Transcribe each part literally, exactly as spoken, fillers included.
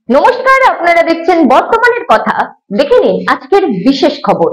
নমস্কার, আপনারা দেখছেন বর্তমানের কথা। দেখে নিন আজকের বিশেষ খবর।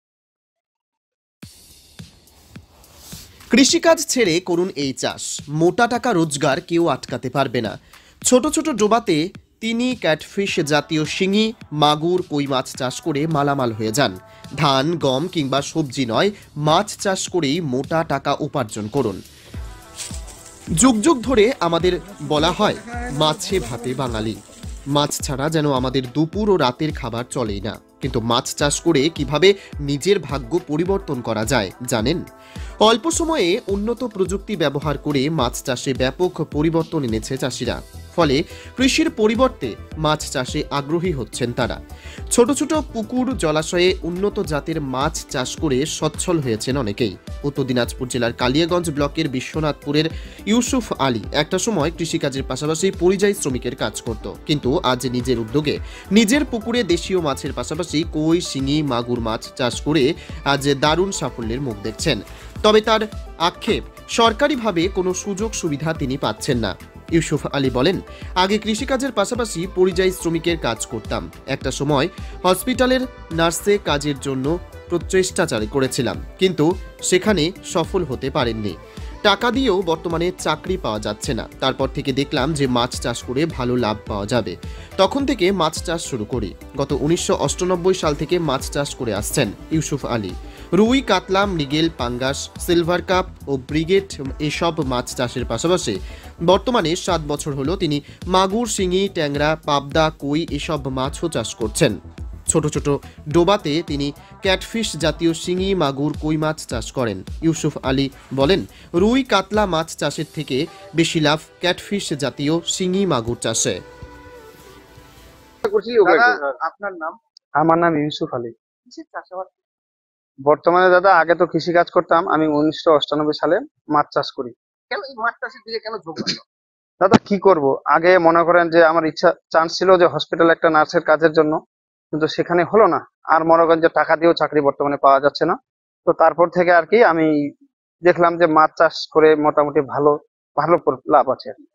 কৃষিকাজ ছেড়ে করুন এই চাষ, মোটা টাকা রোজগার কেউ আটকাতে পারবে না। ছোট ছোট ডোবাতে তিনি ক্যাটফিশ জাতীয় শিঙি, মাগুর, কই মাছ চাষ করে মালামাল হয়ে যান। ধান, গম কিংবা সবজি নয়, মাছ চাষ করেই মোটা টাকা উপার্জন করুন। যুগ যুগ ধরে আমাদের বলা হয় মাছে ভাতে বাঙালি। মাছ ছাড়া যেন আমাদের দুপুর ও রাতের খাবার চলেই না। কিন্তু মাছ চাষ করে কিভাবে নিজের ভাগ্য পরিবর্তন করা যায় জানেন? অল্প সময়ে উন্নত প্রযুক্তি ব্যবহার করে মাছ চাষে ব্যাপক পরিবর্তন এনেছে চাষিরা। ফলে কৃষির পরিবর্তে মাছ চাষে আগ্রহী হচ্ছেন তারা। ছোট ছোট পুকুর, জলাশয়ে উন্নত জাতের মাছ চাষ করে সচ্ছল হয়েছেন অনেকেই। উত্তর দিনাজপুর জেলার কালিয়াগঞ্জ ব্লকের বিশ্বনাথপুরের ইউসুফ আলী একটা সময় কৃষিকাজের পাশাপাশি পরিযায়ী শ্রমিকের কাজ করত, কিন্তু আজ নিজের উদ্যোগে নিজের পুকুরে দেশীয় মাছের পাশাপাশি কই, শিঙি, মাগুর মাছ চাষ করে আজ দারুণ সাফল্যের মুখ দেখছেন। তবে তার আক্ষেপ, সরকারিভাবে কোনো সুযোগ সুবিধা তিনি পাচ্ছেন না। ইউসুফ আলী বলেন, আগে কৃষিকাজের পাশাপাশি পরিযায়ী শ্রমিকের কাজ করতাম। একটা সময় হসপিটালের নার্সে কাজের জন্য প্রচেষ্টা চালু করেছিলাম, কিন্তু সেখানে সফল হতে পারেননি। টাকা দিয়েও বর্তমানে চাকরি পাওয়া যাচ্ছে না। তারপর থেকে দেখলাম যে মাছ চাষ করে ভালো লাভ পাওয়া যাবে। তখন থেকে মাছ চাষ শুরু করি। গত উনিশশো অষ্টানব্বই সাল থেকে মাছ চাষ করে আসছেন ইউসুফ আলী। রুই, কাতলা, মৃগেল, পাঙ্গাস, সিলভার কাপ ও ব্রিগেড এসব মাছ চাষের পাশাপাশি বর্তমানে সাত বছর হলো তিনি মাগুর, শিঙি, ট্যাংরা, পাবদা, কই এসব মাছও চাষ করছেন। ছোট ছোট ডোবাতে তিনি ক্যাটফিশ জাতীয় শিঙি, মাগুর, কই মাছ চাষ করেন। ইউসুফ আলী বলেন, রুই, কাতলা মাছ চাষের থেকে বেশি লাভ ক্যাটফিশ জাতীয় শিঙি, মাগুর চাষে। আপনার নাম? আমার নাম ইউসুফ আলী। বর্তমানে দাদা, আগে তো কৃষি কাজ করতাম। আমি উনিশশো অষ্টানব্বই সালে মাছ চাষ করি। কেন এই মাছ চাষের দিকে কেন ঝোঁক গেল? দাদা কি করব, আগে মনে করেন যে আমার ইচ্ছা চান্স ছিল যে হসপিটালে একটা নার্সের কাজের জন্য, কিন্তু সেখানে হলো না। আর মনে করেন যে টাকা দিয়েও চাকরি বর্তমানে পাওয়া যাচ্ছে না। তো তারপর থেকে আর কি আমি দেখলাম যে মাছ চাষ করে মোটামুটি ভালো ভালো পর- লাভ আছে আর কি।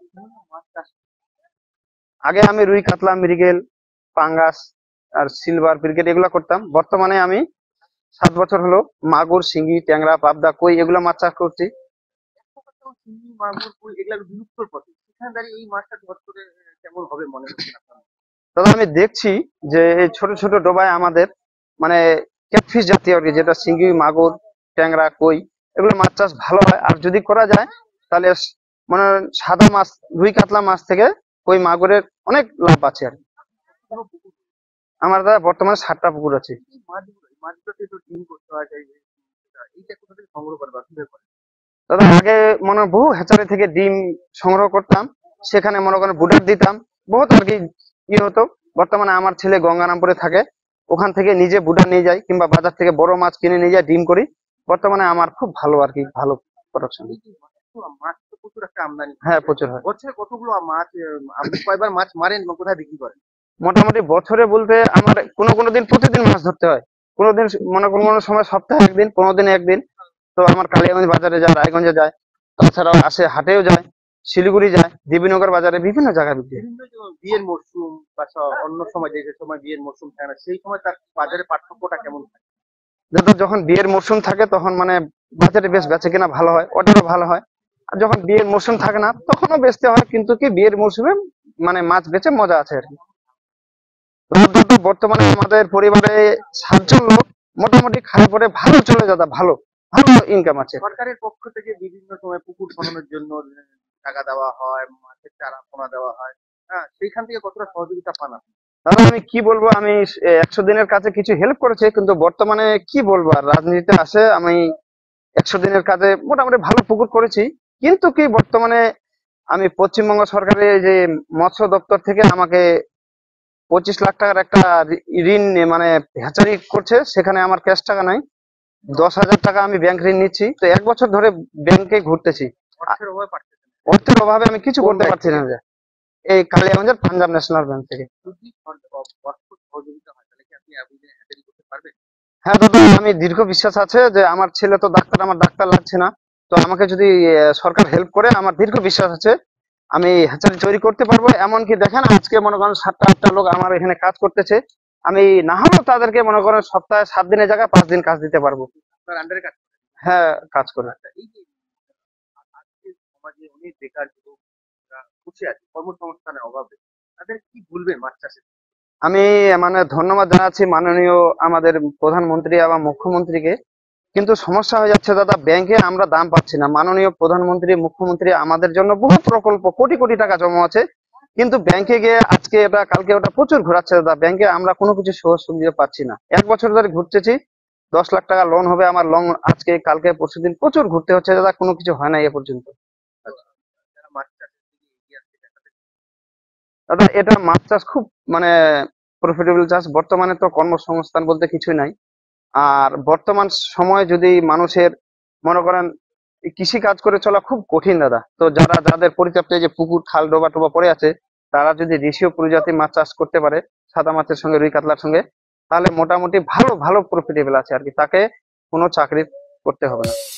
আগে আমি রুই, কাতলা, মৃগেল, পাঙ্গাস আর সিলভার, ব্রিগেড এগুলা করতাম। বর্তমানে আমি সাত বছর হলো মাগুর, শিঙ্গি, ট্যাংরা, পাবদা, কই এগুলা মাছ চাষ করছি। চিংড়ি, মাগুর, কই এগুলা বিলুপ্তর পথে। সেখানে দাঁড়িয়ে এই মাছটা ধর করে কেমন হবে মনে হচ্ছে আপনার? দাদা আমি দেখছি যে এই ছোট ছোট ডোবায় আমাদের মানে ক্যাটফিশ জাতীয় আর কি, যেটা শিঙ্গি, মাগুর, ট্যাংরা, কই এগুলো মাছ চাষ ভালো হয়। আর যদি করা যায় তাহলে স- মানে সাদা মাছ, রুই, কাতলা মাছ থেকে কই, মাগুরের অনেক লাভ আছে আর কি। কোনো পুকুর আমার দাদা বর্তমানে সাতটা পুকুর আছে। এই মাছগুলো এই মাছগুলোতে তো ডিম করতে হয়, তাই এইটা কোথা থেকে সংগ্রহ করে বা কিভাবে করে? দাদা আগে মনে হয় বহু হ্যাচারি থেকে ডিম সংগ্রহ করতাম, সেখানে মনে করেন বুডার দিতাম, বহুত আর কি ইয়ে হতো। বর্তমানে আমার ছেলে গঙ্গারামপুরে থাকে, ওখান থেকে নিজে বুডার নিয়ে যায় কিংবা বাজার থেকে বড় মাছ কিনে নিয়ে যায়, ডিম করি। বর্তমানে আমার খুব ভালো আর কি, ভালো প্রোডাকশন। এই যে এত মাছ তো প্রচুর একটা আমদানি হয়। হ্যাঁ প্রচুর হয়। বছরে কতগুলো মাছ আহ, আপনি কয়বার মাছ মারেন বা কোথায় বিক্রি করেন? মোটামুটি বছরে বলতে আমার কোনো কোনো দিন প্রতিদিন মাছ ধরতে হয়। কোনোদিন মনে কোনো কোনো সময় সপ্তাহে একদিন, কোনো দিন একদিন। তো আমার কালিয়াগঞ্জ বাজারে যায়, রায়গঞ্জে যায়, তাছাড়াও আসে হাটেও যায়, শিলিগুড়ি যায়, দেবীনগর বাজারে, বিভিন্ন জায়গায় বিক্রি হয়। বিভিন্ন যে বিয়ের মরশুম বা স- অন্য সময় যে যে সময় বিয়ের মরশুম থাকে না, সেই সময় তার বাজারে পার্থক্যটা কেমন থাকে? যাতে যখন বিয়ের মরশুম থাকে তখন মানে বাজারে বেশ বেচে কিনা ভালো হয়, অর্ডারও ভালো হয়। আর যখন বিয়ের মরশুম থাকে না তখনও বেচতে হয়, কিন্তু কি বিয়ের মরশুমে মানে মাছ বেচে মজা আছে আর কি। তো বর্তমানে আমাদের পরিবারে সাতজন লোক, মোটামুটি খাওয়া পরে ভালো চলে, দাদা ভালো ভালো ইনকাম আছে। সরকারের পক্ষ থেকে বিভিন্ন সময় পুকুর খননের জন্য টাকা দেওয়া হয়, মাছের চারা পোনা দেওয়া হয়। হ্যাঁ, সেইখান থেকে কতটা সহযোগিতা পান আপনি? দাদা আমি কি বলবো, আমি একশো দিনের কাছে কিছু হেল্প করেছে, কিন্তু বর্তমানে কি বলবো, আর রাজনীতিতে আসে আমি একশো দিনের কাজে মোটামুটি ভালো পুকুর করেছি। কিন্তু কি বর্তমানে আমি পশ্চিমবঙ্গ সরকারের যে মৎস্য দপ্তর থেকে আমাকে পঁচিশ লাখ টাকার একটা ঋ- ঋণ নিয়ে মানে হ্যাচারি করছে, সেখানে আমার ক্যাশ টাকা নাই। দশ হাজার টাকা আমি ব্যাংক ঋণ নিচ্ছি, তো এক বছর ধরে ব্যাংকে ঘুরতেছি। অর্থের অভাবে পারতেছেন না। অর্থের অভাবে আমি কিছু কোন করতে ব্যাংক পারছি থেকে? না যে। এই কালিয়াগঞ্জের পাঞ্জাব ন্যাশনাল ব্যাংক থেকে। যদি সর- অ- অর্থ সহযোগিতা হয় তাহলে কি আপনি আপনি হ্যাচারি করতে পারবেন? হ্যাঁ দাদা, আমি দীর্ঘ বিশ্বাস আছে যে আমার ছেলে তো ডাক্তার, আমার ডাক্তার লাগছে না। তো আমাকে যদি আহ, সরকার হেল্প করে, আমার দীর্ঘ বিশ্বাস আছে আমি হ্যাচারি তৈরি করতে পারবো। এমনকি দেখেন আজকে মনে করেন সাতটা আটটা লোক আমার এখানে কাজ করতেছে, আমি না হলেও তাদেরকে মনে করেন সপ্তাহে সাত দিনের জায়গায় পাঁচ দিন কাজ দিতে পারবো। আপনার আন্ডারে কাজ করেন। হ্যাঁ, কাজ করে। আচ্ছা, এই যে আজকে সমাজে অনেক বেকার যুবকরা বসে আছে কর্মসংস্থানের অভাবে, তাদের কি বলবেন মাছ চাষে? আমি মানে ধন্যবাদ জানাচ্ছি মাননীয় আমাদের প্রধানমন্ত্রী এবং মুখ্যমন্ত্রীকে। কিন্তু সমস্যা হয়ে যাচ্ছে দাদা, ব্যাংকে আমরা দাম পাচ্ছি না। মাননীয় প্রধানমন্ত্রী মুখ্যমন্ত্রী আমাদের জন্য বহু প্রকল্প কোটি কোটি টাকা জমা আছে, কিন্তু ব্যাংকে গিয়ে আজকে এটা কালকে ওটা প্রচুর ঘোরাচ্ছে দাদা। ব্যাংকে আমরা কোনো কিছু সহজ সুবিধা পাচ্ছি না। এক বছর ধরে ঘুরতেছি, দশ লাখ টাকা লোন হবে আমার, লোন আজকে কালকে পরশুদিন প্রচুর ঘুরতে হচ্ছে দাদা, কোনো কিছু হয় না এ পর্যন্ত। যারা মাছ চাষের দিকে এগিয়ে আসছে তাদের দাদা এটা মাছ চাষ খুব মানে প্রফিটেবল চাষ। বর্তমানে তো কর্মসংস্থান বলতে কিছুই নাই। আর বর্তমান সময়ে যদি মানুষের মনে করেন এই কৃষি কাজ করে চলা খুব কঠিন দাদা। তো যারা যাদের পরিত্যক্ত এই যে পুকুর খাল ডোবা টোবা পড়ে আছে, তারা যদি দেশীয় প্রজাতির মাছ চাষ করতে পারে সাদা মাছের সঙ্গে রুই কাতলার সঙ্গে, তাহলে মোটামুটি ভালো ভালো প্রফিটেবল আছে আর কি, তাকে কোনো চাকরি করতে হবে না।